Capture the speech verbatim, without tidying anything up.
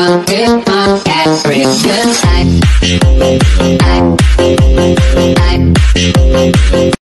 around in my every good time. I, I